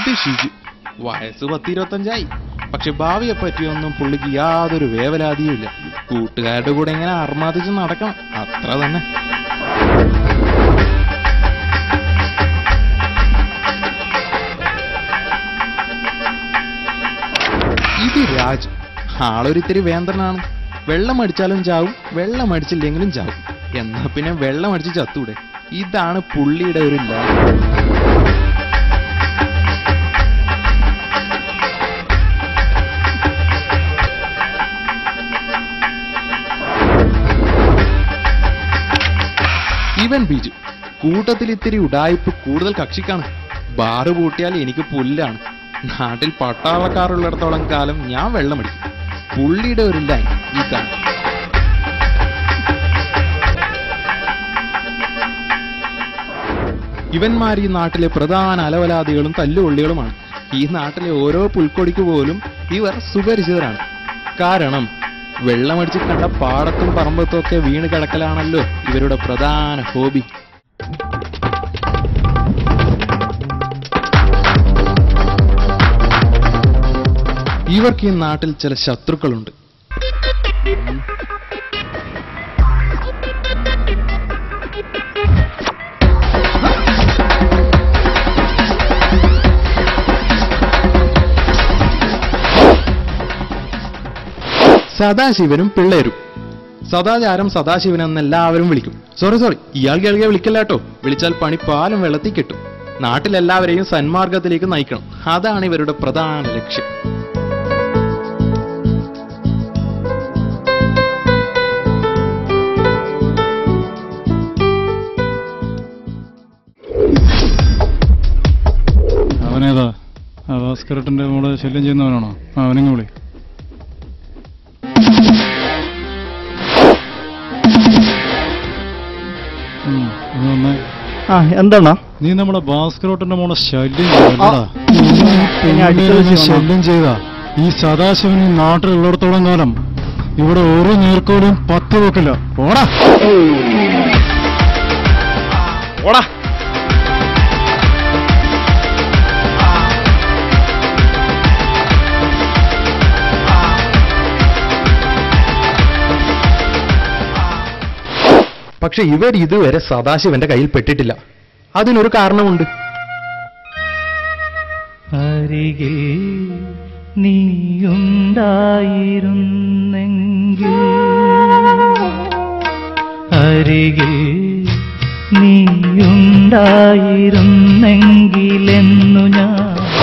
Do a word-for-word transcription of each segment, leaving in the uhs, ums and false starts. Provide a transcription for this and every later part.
ഇത് ഷിജു. വയസ്സ് പത്തിരുപത്തഞ്ചായി. പക്ഷെ ഭാവിയെ പറ്റിയൊന്നും പുള്ളിക്ക് യാതൊരു വേവലാതിയും ഇല്ല. കൂട്ടുകാരുടെ കൂടെ ഇങ്ങനെ അർമാദിച്ച് നടക്കണം, അത്ര തന്നെ. ഇത് രാജ്. ആളൊരിത്തിരി വേന്ദ്രനാണ്. വെള്ളം അടിച്ചാലും ചാവും, വെള്ളം അടിച്ചില്ലെങ്കിലും ചാവും. എന്നാ പിന്നെ വെള്ളം അടിച്ച് ചത്തൂടെ? ഇതാണ് പുള്ളിയുടെ ഒരു ലാഭം. ഇവൻ ബീജു. കൂട്ടത്തിൽ ഇത്തിരി ഉഡായിപ്പ് കൂടുതൽ കക്ഷിക്കാണ്. ബാറ് പൂട്ടിയാൽ എനിക്ക് പുല്ലാണ്. നാട്ടിൽ പട്ടാളക്കാരുള്ളിടത്തോളം കാലം ഞാൻ വെള്ളമടിക്കും. പുള്ളിയുടെ ഒരു ലൈൻ ഇതാണ്. ഇവന്മാർ ഈ നാട്ടിലെ പ്രധാന അലവലാദികളും തല്ലുകൊള്ളികളുമാണ്. ഈ നാട്ടിലെ ഓരോ പുൽക്കൊടിക്ക് പോലും ഇവർ സുപരിചിതരാണ്. കാരണം വെള്ളമടിച്ച് കണ്ട പാടത്തും പറമ്പത്തും ഒക്കെ വീണ് കിടക്കലാണല്ലോ ഇവരുടെ പ്രധാന ഹോബി. ഇവർക്ക് ഈ നാട്ടിൽ ചില ശത്രുക്കളുണ്ട്. സദാശിവനും പിള്ളേരും. സദാചാരം സദാശിവൻ എന്ന് എല്ലാവരും വിളിക്കും. സോറി സോറി ഇയാൾ കേൾക്കെ വിളിക്കല്ലാട്ടോ. വിളിച്ചാൽ പണി പാലും വെള്ളത്തിൽ കിട്ടും. നാട്ടിലെല്ലാവരെയും സന്മാർഗത്തിലേക്ക് നയിക്കണം. അതാണ് ഇവരുടെ പ്രധാന ലക്ഷ്യം. അവനേതാ? ഭാസ്കരട്ടന്റെ മോളെ ശല്യം ചെയ്യുന്നവനാണോ? അവനെങ്ങ് വിളി. എന്താണോ നീ നമ്മുടെ ഭാസ്കരോട്ടന്റെ മോളെ ശല്യം ശല്യം ചെയ്താ ഈ സദാശിവൻ ഈ നാട്ടിലുള്ളിടത്തോളം കാലം ഇവിടെ ഓരോ നേർക്കോലും പത്ത് വെക്കില്ല. ഓടാ ഓടാ. പക്ഷെ ഇവർ ഇതുവരെ സദാശിവന്റെ കയ്യിൽ പെട്ടിട്ടില്ല. അതിനൊരു കാരണമുണ്ട്. അരികിൽ നീയുണ്ടായിരുന്നെങ്കിൽ, അരികിൽ നീയുണ്ടായിരുന്നെങ്കിലെന്നു ഞാൻ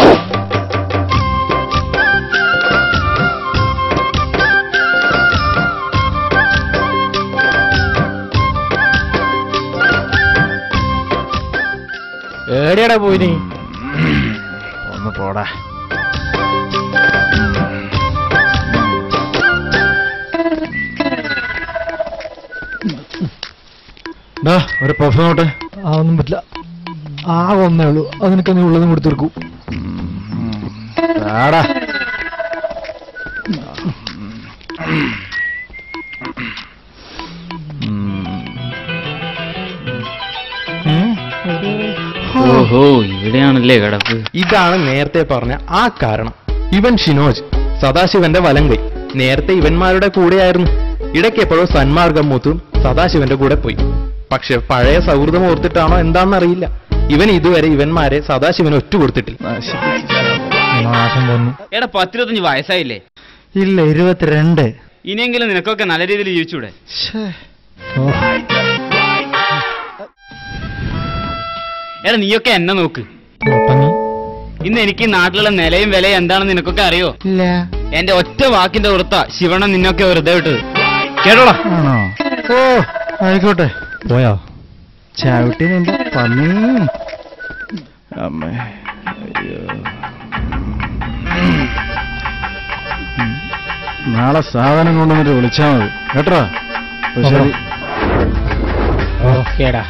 ഏടിയടാ പോയി നീ? ഒന്ന് പോടാ. ഒരു പഫ് നോട്ടെ. അതൊന്നും പറ്റില്ല. ആ ഒന്നേ ഉള്ളൂ. അത് നിനക്ക് നീ ഉള്ളതും കൊടുത്തു തീർക്കൂ. ഓഹോ, ഇവിടെയാണല്ലേ കിടപ്പ്. ഇതാണ് നേരത്തെ പറഞ്ഞ ആ കാരണം. ഇവൻ ഷിനോജ്, സദാശിവന്റെ വലങ്കൈ. നേരത്തെ ഇവന്മാരുടെ കൂടെയായിരുന്നു. ഇടയ്ക്ക് എപ്പോഴോ സന്മാർഗം മൂത്തും സദാശിവന്റെ കൂടെ പോയി. പക്ഷെ പഴയ സൗഹൃദം ഓർത്തിട്ടാണോ എന്താണെന്നറിയില്ല, ഇവൻ ഇതുവരെ ഇവന്മാരെ സദാശിവന് ഒറ്റ കൊടുത്തിട്ടില്ല. എടാ പത്തിരുപത്തഞ്ച് വയസ്സായില്ലേ? ഇല്ല, ഇരുപത്തിരണ്ട്. ഇനിയെങ്കിലും നിനക്കൊക്കെ നല്ല രീതിയിൽ ജീവിച്ചൂടെ? എടാ നീയൊക്കെ എന്നെ നോക്ക്. ഇന്ന് എനിക്ക് നാട്ടിലുള്ള നിലയും വിലയും എന്താണെന്ന് നിനക്കൊക്കെ അറിയോ? ഇല്ല. എന്റെ ഒറ്റ വാക്കിന്റെ പുറത്ത ശിവണൻ നിന്നൊക്കെ വെറുതെ വിട്ടത്. കേട്ടോളാ. ഓ ആയിക്കോട്ടെ. പോയോ ചവിട്ടി നിന്റെ പന്നി? അമ്മേ, നാളെ സാധനം കൊണ്ടുവന്നിട്ട് വിളിച്ചാ മതി കേട്ടോ. ശരി. ഓക്കേടാ.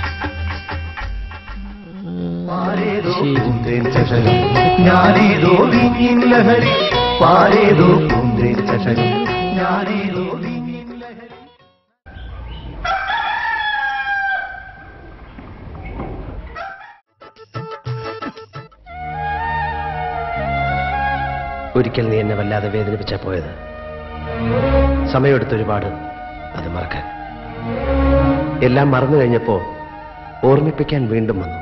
ഞാനേതോ ലഹരി പാരേതോ ഞാനേതോ ഒരിക്കൽ നീ എന്നെ വല്ലാതെ വേദനിപ്പിച്ചാ പോയത്. സമയമെടുത്തൊരുപാട് അത് മറക്കാൻ. എല്ലാം മറന്നു കഴിഞ്ഞപ്പോ ഓർമ്മിപ്പിക്കാൻ വീണ്ടും വന്നു.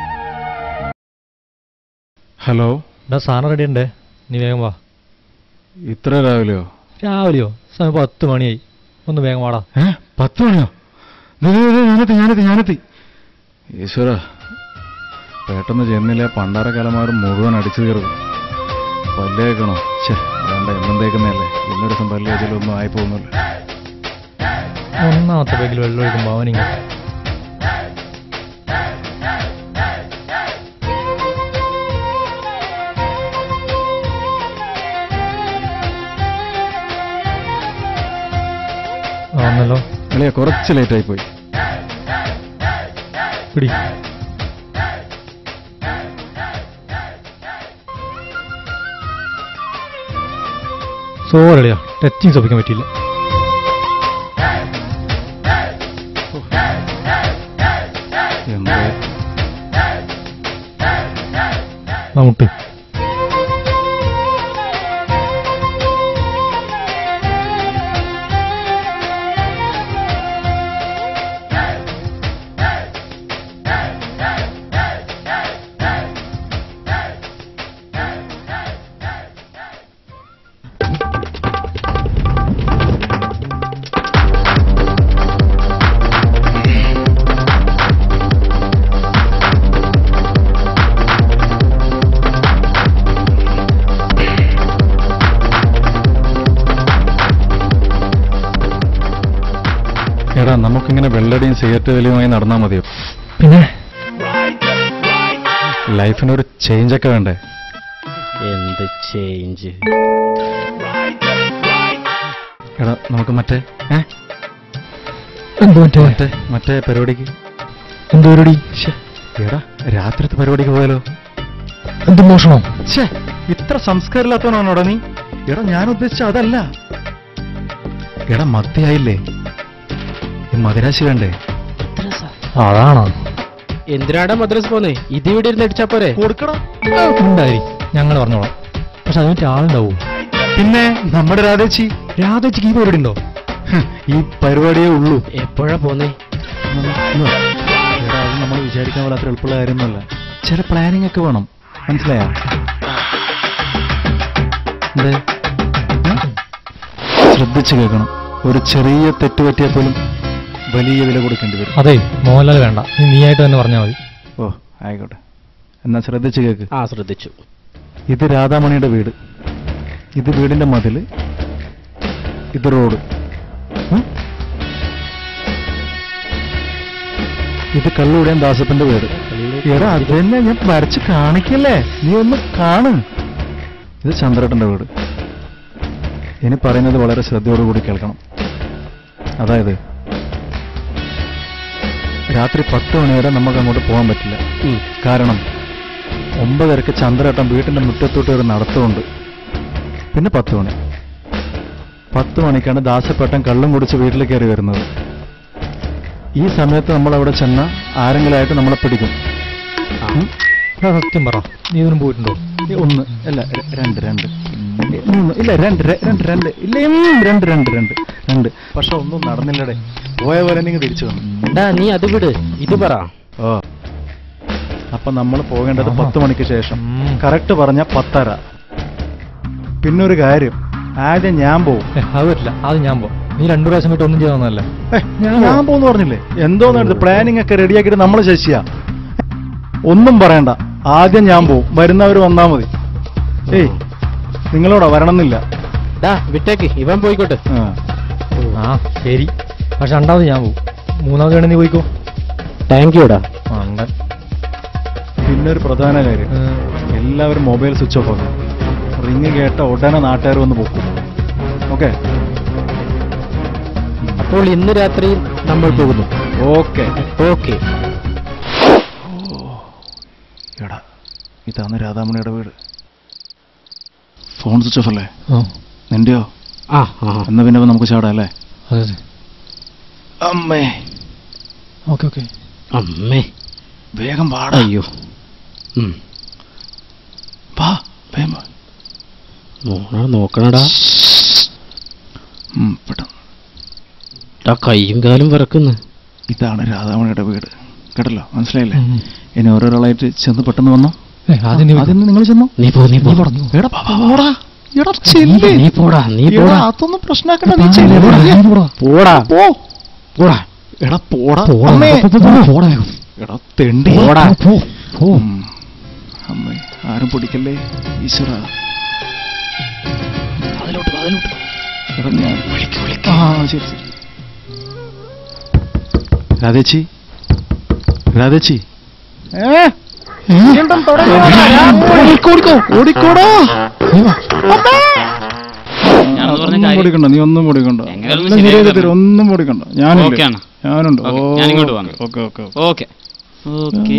ഹലോ, എടാ സാധനം റെഡി ഉണ്ടേ, നീ വേഗം വാ. ഇത്ര രാവിലെയോ? രാവിലെയോ? സമയം പത്ത് മണിയായി, ഒന്ന് വേഗം വാടാ. ഏ പത്ത് മണിയോ? ഞാനെത്തി ഞാനെത്തി ഞാനെത്തി ഈശ്വര, പെട്ടെന്ന് ചെന്നില്ല. പണ്ടാരക്കാലമാരും മുഴുവൻ അടിച്ചു കയറും. പല്ലേക്കണോ? ഛേ, വേണ്ട, എന്നും തേക്കുന്നതല്ലേ. ഇന്നൊരു ദിവസം പല്ല് വെച്ചാലൊന്നും ആയി പോകുന്നില്ല. ഒന്നാമത്തെ ബാഗിൽ വെള്ളം ഒഴിക്കുമ്പോൾ അവനിങ്ങ ആന്നല്ലോ. അളിയ കുറച്ച് ലേറ്റായി പോയി. പിടി. സോറിയാ, ടച്ചിങ് ശ്രദ്ധിക്കാൻ പറ്റിയില്ല. എന്താ നമുക്ക് എടാ, നമുക്കിങ്ങനെ വെള്ളടിയും സിഗരറ്റ് വലിയുമായി നടന്നാൽ മതിയോ? പിന്നെ ലൈഫിനൊരു ചേഞ്ച് ഒക്കെ വേണ്ടേ? എന്ത് ചേഞ്ച്? എടാ, നമുക്ക് മറ്റേ ഏ എന്ത് മറ്റേ മറ്റേ മറ്റേ പരിപാടിക്ക് എന്ത് പരിപാടി? എടാ, രാത്രിത്തെ പരിപാടിക്ക് പോയാലോ? എന്ത് മോഷണോ? ഛേ, ഇത്ര സംസ്കാരമില്ലാത്തവനാണോടാ നീ? എടാ, ഞാൻ ഉദ്ദേശിച്ച അതല്ല. എടാ, മത്തിയായില്ലേ, ഈ മദിരാശി വേണ്ടേ? അതാണോ? എന്തിനാടാ മദ്രസ് പോന്നേ? ഇത് ഇവിടെ ഇരുന്ന് അടിച്ചാ പോരെ? കൊടുക്കണം. ഉണ്ടായി, ഞങ്ങൾ പറഞ്ഞോളാം. പക്ഷെ അതിനൊക്കെ ആളുണ്ടാവും. പിന്നെ നമ്മുടെ രാധേച്ചി രാധേച്ചിക്ക് ഈ പരിപാടി ഉണ്ടോ? ഈ പരിപാടിയേ ഉള്ളൂ. എപ്പോഴാ പോന്നേ? എടാ, അത് നമ്മൾ വിചാരിക്കാൻ പോലാത്ര എളുപ്പമുള്ള കാര്യമൊന്നുമല്ല. ചില പ്ലാനിങ് ഒക്കെ വേണം, മനസ്സിലായോ? എന്തേ? ശ്രദ്ധിച്ചു കേൾക്കണം. ഒരു ചെറിയ തെറ്റ് പറ്റിയാൽ പോലും വലിയ വില കൊടുക്കേണ്ടി വരും. അതെ, മോഹൻലാൽ വേണ്ട, നീ നീയായിട്ട് തന്നെ പറഞ്ഞാൽ മതി. ഓ, ആയിക്കോട്ടെ. എന്നാ ശ്രദ്ധിച്ചു കേക്ക്. ആ, ശ്രദ്ധിച്ചു. ഇത് രാധാമണിയുടെ വീട്, ഇത് വീടിന്റെ മതില്, ഇത് റോഡ്, ഇത് കള്ളുകൂടിയാൻ ദാസപ്പന്റെ വീട്. എടാ, അത് തന്നെ ഞാൻ വരച്ച് കാണിക്കല്ലേ, നീ ഒന്ന് കാണും. ഇത് ചന്ദ്രേട്ടന്റെ വീട്. ഇനി പറയുന്നത് വളരെ ശ്രദ്ധയോടുകൂടി കേൾക്കണം. അതായത് രാത്രി പത്ത് മണി വരെ നമുക്ക് അങ്ങോട്ട് പോകാൻ പറ്റില്ല. കാരണം ഒമ്പതരക്ക് ചന്ദ്രേട്ടൻ വീട്ടിന്റെ മുറ്റത്തോട്ട് ഒരു നടത്തമുണ്ട്. പിന്നെ പത്ത് മണി പത്ത് മണിക്കാണ് ദാസപ്പേട്ടൻ കള്ളും കുടിച്ച് വീട്ടിൽ കയറി വരുന്നത്. ഈ സമയത്ത് നമ്മൾ അവിടെ ചെന്ന ആരെങ്കിലായിട്ട് നമ്മളെ പിടിക്കും. സത്യം പറ, നീ ഇതിനും പോയിട്ടുണ്ടോ? ഒന്ന് അല്ല, രണ്ട് രണ്ട് മൂന്ന് ഇല്ല രണ്ട് രണ്ട് രണ്ട് ഇല്ല രണ്ട് രണ്ട് രണ്ട് രണ്ട് പക്ഷെ ഒന്നും നടന്നില്ലടേ. പോയ പോലെ നിങ്ങൾ തിരിച്ചു വന്നു. നീ അത് വിട്, ഇത് പറ. ഓ, അപ്പൊ നമ്മൾ പോകേണ്ടത് പത്ത് മണിക്ക് ശേഷം. കറക്റ്റ് പറഞ്ഞ പത്തര. പിന്നൊരു കാര്യം, ആദ്യം ഞാൻ പോവും. അത് പറ്റില്ല, അത് ഞാൻ പോവും. നീ രണ്ടു പ്രാവശ്യം വിട്ട് ഒന്നും ചെയ്യാവുന്നതല്ലേ? ഞാൻ പോന്ന് പറഞ്ഞില്ലേ? എന്തോന്ന് പ്ലാനിങ് ഒക്കെ റെഡിയാക്കിയിട്ട് നമ്മൾ ശശിയാ. ഒന്നും പറയണ്ട, ആദ്യം ഞാൻ പോവും. വരുന്നവർ വന്നാ മതി. ഏയ്, നിങ്ങളോടാ വരണമെന്നില്ല. വിട്ടേക്ക്, ഇവൻ പോയിക്കോട്ടെ. ആ ശരി, പക്ഷെ രണ്ടാമത് ഞാൻ പോവും. മൂന്നാമത് വേണേ നീ പോയിക്കോ. താങ്ക് യുടാ. പിന്നെ ഒരു പ്രധാന കാര്യം, എല്ലാവരും മൊബൈൽ സ്വിച്ച് ഓഫ് ആക്കും. റിങ് കേട്ട ഉടനെ നാട്ടുകാർ വന്ന് പോക്കും. ഓക്കെ? അപ്പോൾ ഇന്ന് രാത്രി നമ്മൾ പോകുന്നു. Okay okay. എടാ, ഇതാണ് രാധാമണിയുടെ വീട്. ഫോൺ സ്വിച്ച് ഓഫ് അല്ലേ? നിന്റെയോ? ആ, എന്നാ പിന്നെ നമുക്ക് ചാടാം അല്ലേ? അതെ അതെ. അമ്മേ. Okay okay. അമ്മേ, വേഗം പാടാ. അയ്യോ. വാ, വേഗം വാ. നോക്കണടാ. കയ്യും കാലും വിറക്കുന്നു. ഇതാണ് രാധാമണിയുടെ വീട് കേട്ടല്ലോ, മനസ്സിലായില്ലേ? ഇനി ഓരോരാളായിട്ട് ചെന്ന് പെട്ടെന്ന് വന്നോ. ആദ്യം നിങ്ങൾ ചെന്നോ. നീ പോ നീ പോടാ നീ പോടാ നീ പോടാ അതൊന്നും പ്രശ്നമാക്കണ്ട. പോടാ പോടാ എടാ പോടാ പോടാ എടാ തെണ്ടി പോടാ. അമ്മേ ആരും പൊടിക്കല്ലേ ഈശ്വര. അതിലോട്ട് അതിലോട്ട് എടാ ഞാൻ ആ ശരി ശരി. രാധേച്ചി രാധേച്ചി ഓടിക്കോടാ. ഓടിക്കണ്ട, നീ ഒന്നും ഓടിക്കണ്ട, ഒന്നും ഓടിക്കണ്ട. ഞാനുണ്ട് ഞാനുണ്ട് ഓക്കെ ഓക്കെ ഓക്കെ ഓക്കെ.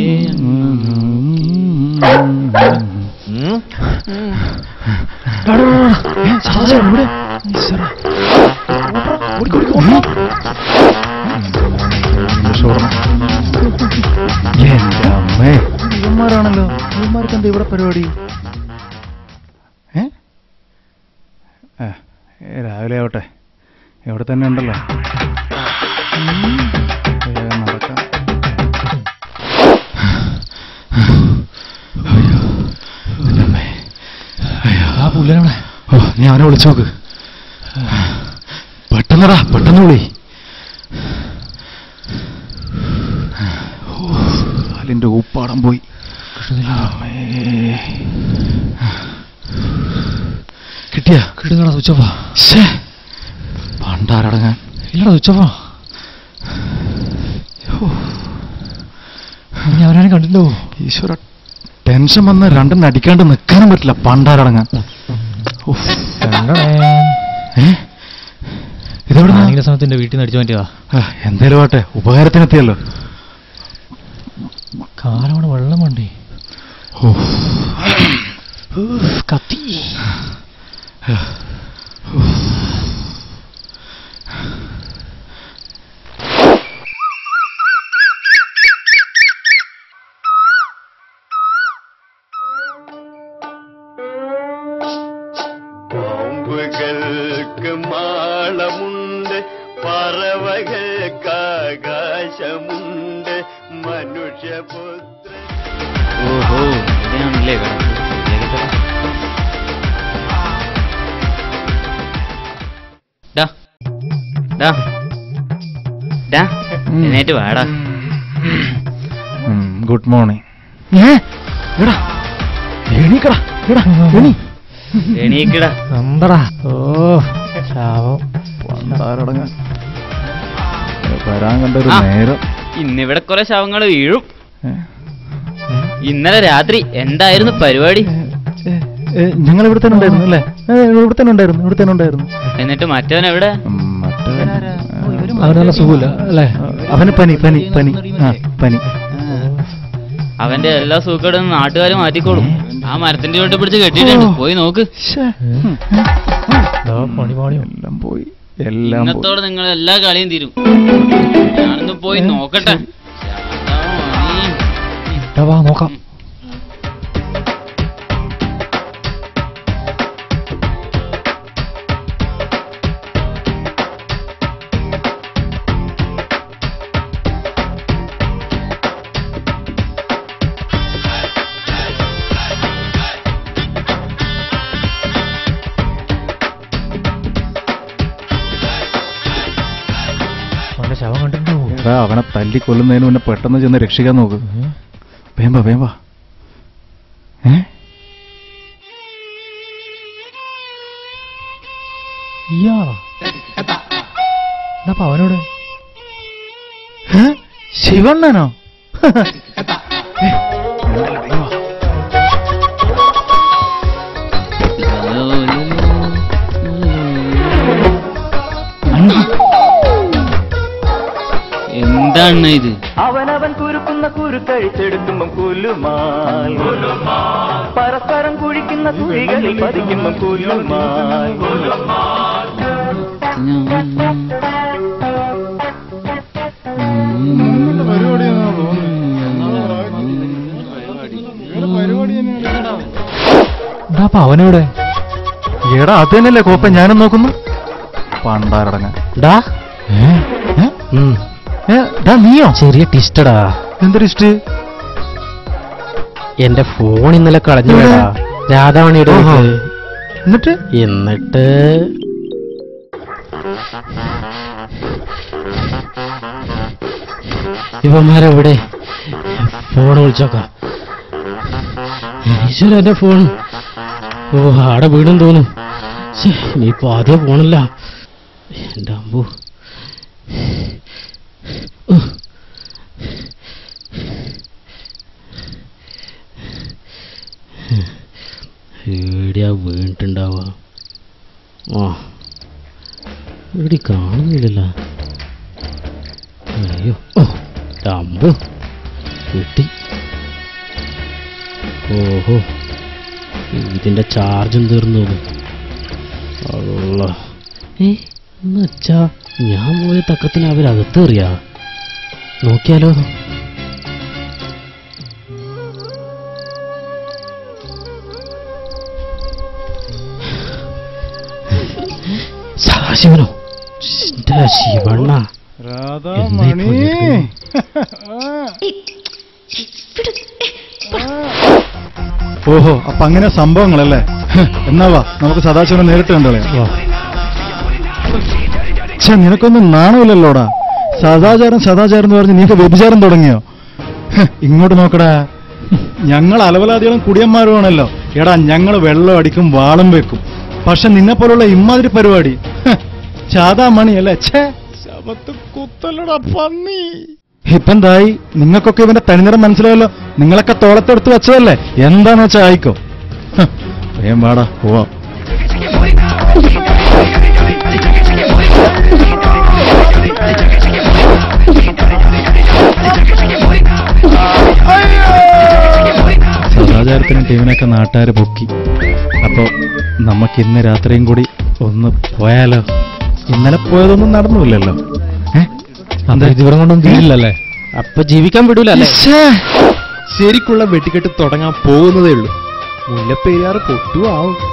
എന്റെ അമ്മേ, ഇവന്മാരാണല്ലോ. ഇവന്മാർക്ക് എന്താ ഇവിടെ പരിപാടി? ഏ രാവിലെ ആവട്ടെ, എവിടെ തന്നെ ഉണ്ടല്ലോ. നടക്കാം. ആ പുല്ലനാണ്. ഓ നീ അവനെ വിളിച്ചു നോക്ക്. പെട്ടെന്നടാ, പെട്ടെന്ന് വിളി. കാലിന്റെ ഊപ്പാടം പോയി. കിട്ടിയ കിട്ടുന്നടാ സ്വിച്ചപ്പാ. പണ്ടാരടങ്ങാൻ ഇല്ലടാ സ്വിച്ചപ്പാ. ഞാൻ അവനെ കണ്ടില്ലോ. ഈശ്വര, ടെൻഷൻ വന്ന് രണ്ടെണ്ണം അടിക്കാണ്ട് നിൽക്കാനും പറ്റില്ല. പണ്ടാരടങ്ങാൻ. ഇതെവിടെ സമയത്തിന്റെ വീട്ടിൽ നിന്ന് അടിച്ചു മാറ്റിയതാ. എന്തേലും ആട്ടെ, ഉപകാരത്തിനെത്തിയല്ലോ. കാലമാണ് വെള്ളം വേണ്ടേ. കത്തി. പാമ്പുകൾക്ക് മാളമുണ്ട്, പറവകൾക്ക് ആകാശമുണ്ട്, മനുഷ്യപുത്ര. ഓഹോ, ഇതാണല്ലേ എന്നേറ്റ് വാടാ. Good morning. എണീക്കടാ. എന്തടാ? ഓ ശാപം. വരാൻ കണ്ടൊരു നേരം. ഇന്നിവിടെ കുറെ ശവങ്ങൾ വീഴും. ഇന്നലെ രാത്രി എന്തായിരുന്നു പരിപാടി? ഞങ്ങൾ ഇവിടെ തന്നെ ഉണ്ടായിരുന്നു അല്ലേ? ഇവിടെ തന്നെ ഉണ്ടായിരുന്നു ഇവിടെ തന്നെ ഉണ്ടായിരുന്നു. എന്നിട്ട് മറ്റവൻ എവിടെ? അവന് നല്ല സുഖമില്ല അല്ലേ? അവന് പനി പനി പനി ആ പനി. അവന്റെ എല്ലാ സുഖവും നാട്ടുകാർ മാറ്റിക്കോളും. ആ മരത്തിന്റെ ചോട്ട് പിടിച്ച് കെട്ടിയിട്ടുണ്ട്, പോയി നോക്ക്. എല്ലാം പോയി, എല്ലാം ഇന്നത്തോടെ നിങ്ങൾ എല്ലാ കളിയും തീരും. ഞാനൊന്ന് പോയി നോക്കട്ടെ. നോക്കാം. ശവം കണ്ടിട്ടുണ്ടോ? അവനെ തല്ലി കൊല്ലുന്നതിന് മുന്നേ പെട്ടെന്ന് ചെന്ന് രക്ഷിക്കാൻ നോക്ക്. വേമ്പ വേമ്പ. ഏ ഇയാളാ? എന്താ അവനോട്? ശിവണ്ണനോ? എന്താണ് ഇത്? അവനവൻ കുരുക്കുന്ന കുരുക്കഴിച്ചെടുക്കുമ്പം കുലുമാൽ, പരസ്പരം കുഴിക്കുന്ന കുഴികളിൽ പതിക്കുമ്പം കുലുമാൽ. എന്താ അവനോടെ? എടാ അത് തന്നെയല്ലേ കോപ്പ ഞാനും നോക്കുന്നു. പണ്ടാരടങ്ങ ഡാ നീയോ? ചെറിയ ടിസ്റ്റടാ. എന്തൊരു ഇഷ്ട? എന്റെ ഫോൺ ഇന്നലെ കളഞ്ഞു വേടാ, രാധാമണിയുടെ. എന്നിട്ട് എന്നിട്ട് ഇവന്മാരെവിടെ? ഫോൺ വിളിച്ചോക്കാം. ഈശ്വര, എന്റെ ഫോൺ. ഓ, ആടെ വീടും തോന്നും. ഇനിയിപ്പോ ആദ്യം ഫോണില്ല. എന്റെ അമ്പു. എവിടെയാ വീണിട്ടുണ്ടാവുക? ആ, എവിടെ കാണുന്നില്ലല്ലോ. അയ്യോ, ഓ അമ്പു കിട്ടി. ഓഹോ, ഇതിന്റെ ചാർജും തീർന്നു. അല്ല, ഏ എന്നുവച്ചാ ഞാൻ പോയ തക്കത്തിന് അവരകത്ത് എറിയാ. നോക്കിയാലോ. സദാശിവനോ? ശിവണ്ണ. ഓഹോ, അപ്പൊ അങ്ങനെ സംഭവങ്ങളല്ലേ. എന്നാവാ നമുക്ക് സദാശിവനെ നേരിട്ട് കണ്ടോളയാ. ഛെ, നിനക്കൊന്നും നാണമില്ലല്ലോടാ. സദാചാരം സദാചാരം എന്ന് പറഞ്ഞ് നീക്ക് വ്യഭിചാരം തുടങ്ങിയോ? ഇങ്ങോട്ട് നോക്കടാ, ഞങ്ങൾ അലവലാദികളും കുടിയന്മാരുമാണല്ലോ. എടാ, ഞങ്ങൾ വെള്ളം അടിക്കും, വാളം വെക്കും. പക്ഷെ നിന്നെ പോലുള്ള ഇമ്മാതിരി പരിപാടി ചാതാ മണിയല്ലേ. ഛേ, ശബത്ത് കുത്തല്ലടാ പന്നി. ഇപ്പെന്തായി? നിങ്ങൾക്കൊക്കെ ഇവന്റെ തനിനിറം മനസ്സിലായല്ലോ. നിങ്ങളൊക്കെ തോളത്തെടുത്ത് വെച്ചതല്ലേ. എന്താന്ന് വെച്ചാ ആയിക്കോ. വേം വാടാ, പോവാം. സദാചാരത്തിനും ടീമിനൊക്കെ നാട്ടുകാർ പൊക്കി. അപ്പോ നമുക്ക് ഇന്ന് രാത്രിയും കൂടി ഒന്ന് പോയാലോ? ഇന്നലെ പോയതൊന്നും നടന്നില്ലല്ലോ. ദിവസം കൊണ്ടൊന്നും തീരില്ലല്ലേ? അപ്പൊ ജീവിക്കാൻ വിടൂലല്ലേ? ശരിക്കുള്ള വെട്ടിക്കെട്ട് തുടങ്ങാൻ പോകുന്നതേ ഉള്ളൂ. മുല്ലപ്പെരിയാറ് പൊട്ടുവാവും.